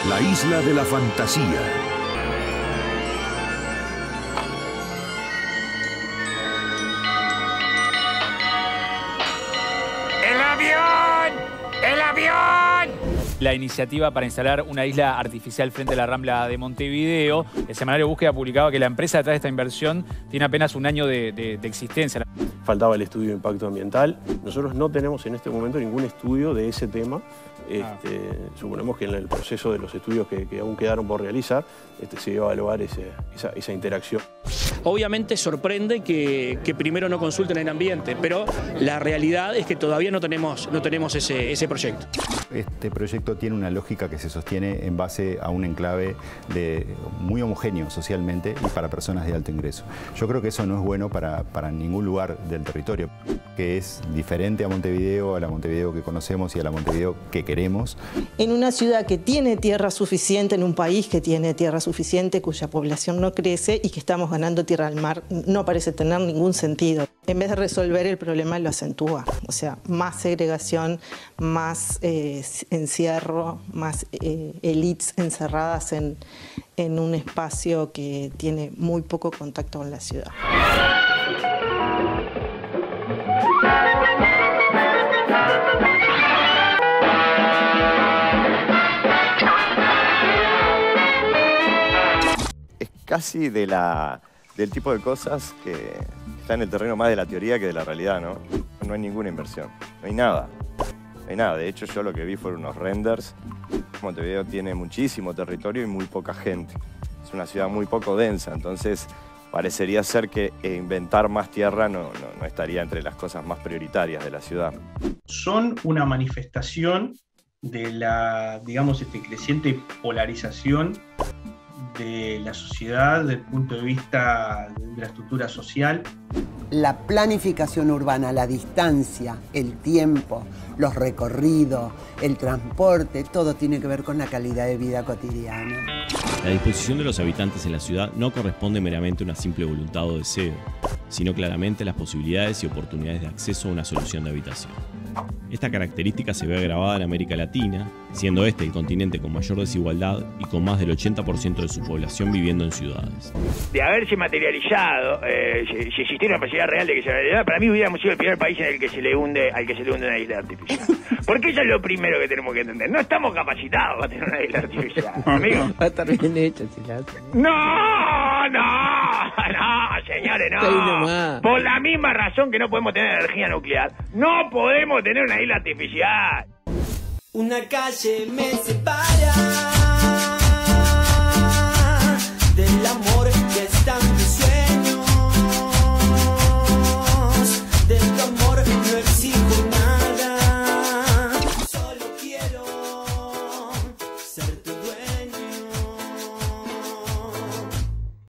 La isla de la fantasía. ¡El avión! ¡El avión! La iniciativa para instalar una isla artificial frente a la Rambla de Montevideo. El semanario Búsqueda publicaba que la empresa detrás de esta inversión tiene apenas un año de existencia. Faltaba el estudio de impacto ambiental. Nosotros no tenemos en este momento ningún estudio de ese tema. Suponemos que en el proceso de los estudios que aún quedaron por realizar se iba a evaluar esa interacción. Obviamente sorprende que primero no consulten el ambiente, pero la realidad es que todavía no tenemos ese proyecto. Este proyecto tiene una lógica que se sostiene en base a un enclave muy homogéneo socialmente y para personas de alto ingreso. Yo creo que eso no es bueno para ningún lugar del territorio, que es diferente a Montevideo, a la Montevideo que conocemos y a la Montevideo que queremos. En una ciudad que tiene tierra suficiente, en un país que tiene tierra suficiente, cuya población no crece y que estamos ganando tierra al mar, no parece tener ningún sentido. En vez de resolver el problema, lo acentúa. O sea, más segregación, más encierro, más élites encerradas en un espacio que tiene muy poco contacto con la ciudad. Es casi del tipo de cosas que está en el terreno más de la teoría que de la realidad, ¿no? No hay ninguna inversión, no hay nada. No hay nada, de hecho yo lo que vi fueron unos renders. Montevideo tiene muchísimo territorio y muy poca gente. Es una ciudad muy poco densa, entonces parecería ser que inventar más tierra no estaría entre las cosas más prioritarias de la ciudad. Son una manifestación de la, digamos, creciente polarización de la sociedad desde el punto de vista de la estructura social. La planificación urbana, la distancia, el tiempo, los recorridos, el transporte, todo tiene que ver con la calidad de vida cotidiana. La disposición de los habitantes en la ciudad no corresponde meramente a una simple voluntad o deseo, sino claramente a las posibilidades y oportunidades de acceso a una solución de habitación. Esta característica se ve agravada en América Latina, siendo este el continente con mayor desigualdad y con más del 80% de su población viviendo en ciudades. De haberse materializado, si existiera una posibilidad real de que se realizara, para mí hubiéramos sido el primer país en el que se le hunde, al que se le hunde una isla artificial. Porque eso es lo primero que tenemos que entender. No estamos capacitados para tener una isla artificial, amigo. Va a estar bien hecho si la hacen. No, señores, no. Por la misma razón que no podemos tener energía nuclear, no podemos tener una isla artificial. Una calle me separa.